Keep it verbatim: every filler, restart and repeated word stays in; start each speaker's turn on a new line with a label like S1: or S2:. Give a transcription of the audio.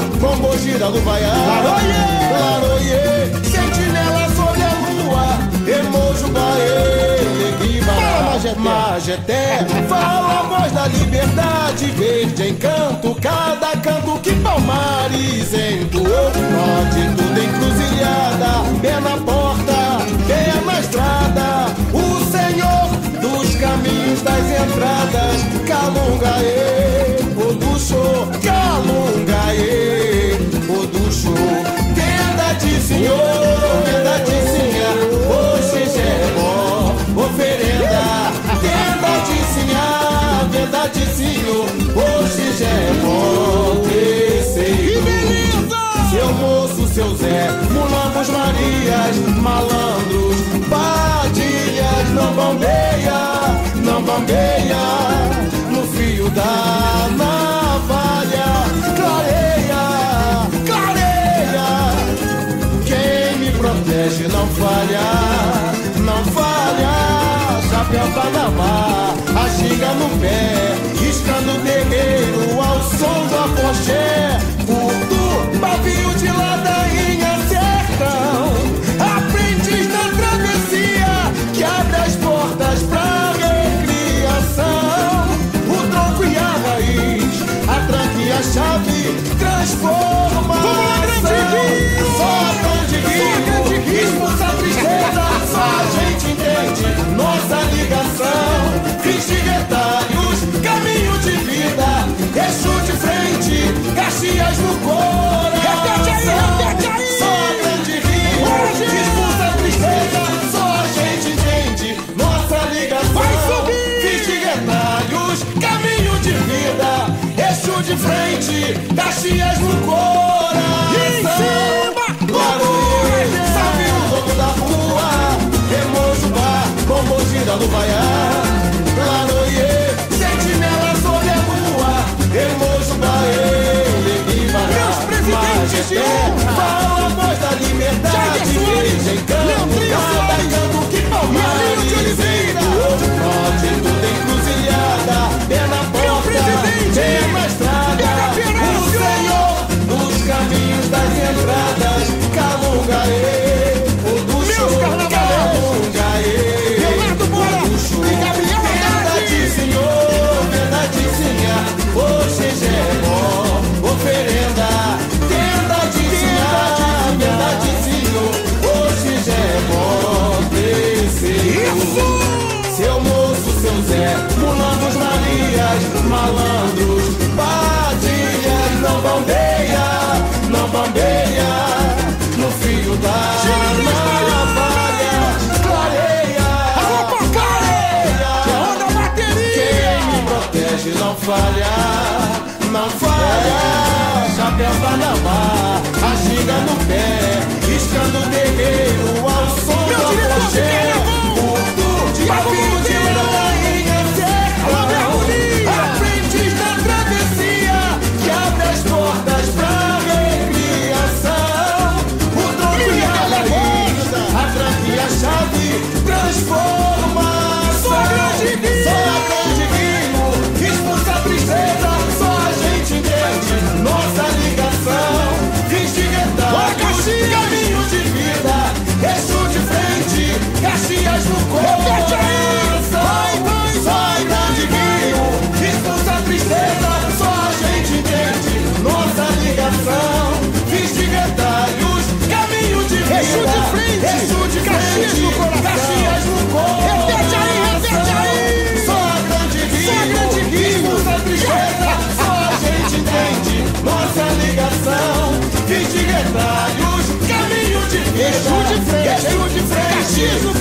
S1: Pombogira do Vaiá, Laroie, Laroie, sentinela sobre a lua, Emojubaê, Leguibará, Majeté, fala a voz da liberdade, verde encanto, cada canto que Palmares entoou. Norte tudo encruzilhada, pé na porta, pé na estrada, o Senhor dos caminhos das entradas, Calungaê, Oduxô, Calungaê, Oduxô, verdade Senhor, verdade Senhor, Oxigébó, oferenda, verdade Senhor, verdade Senhor, Oxigébó, terceiro. Seu moço, seu Zé, mulambos, Marias, malandros, padilhas, não bambeia, não bambeia, no fio da navalha, clareia, clareia, quem me protege não falha, não falha, chapéu Panamá, a ginga no pé, riscando o terreiro ao som do afoxé, curto, pavio de ladainha, sertão, aprendiz da travessia, que abre as portas pra recriação, o tronco e a raiz, a tranca e a chave, transformação, só a grande rio, expulsa a tristeza, só a gente entende nossa ligação, fins de retalhos, caminho de vida, eixo de frente, Caxias no coração. Repete aí, repete aí. Só a grande rio, expulsa a tristeza, só a gente entende nossa ligação. Vai subir. Fins de retalhos, caminho de vida, eixo de frente, Caxias no coração. E em cima, Laroie, salve o dono da rua, Emojubá, Pombogira do Vaiá, Laroie, sentinela sobre a lua, Emojubaê, Leguibará, Majeté, fala a voz da liberdade, verde encanto, cada canto que Palmares entoou. Norte tudo encruzilhada, pé na porta, pé na estrada, o Senhor dos caminhos das entradas, Calungaê, Oduxô, Calungaê, Oduxô, verdade Senhor, verdade Senhor, Oxigébó, oferenda, verdade Senhor, verdade Senhor, Oxigébó, terceiro. Seu moço, seu Zé, mulambos, Marias, malandros, padilhas, não bambeia, não bambeia, no fio da navalha, clareia, clareia, quem me protege não falha, não falha, chapéu Panamá, a ginga no pé, riscando o terreiro ao som do afoxé, curto, pavio de ladainha, sertão, aprendiz da travessia, que abre as portas pra recriação, o tronco e a raiz, a tranca e a chave, transformação, só a grande rio, expulsa a tristeza, só a gente entende nossa ligação, fins de retalhos, caminho de vida, eixo de frente, Caxias no coração, só a grande rio, expulsa a tristeza, só a gente entende nossa ligação, fins de retalhos, caminho de vida, eixo de frente, eixo de Caxias no coração, Caxias no coração, repete aí, repete aí, só a grande rio, expulsa a tristeza, só a gente entende nossa ligação, fins de retalhos, caminho de vida, eixo de frente, eixo de frente, Caxias no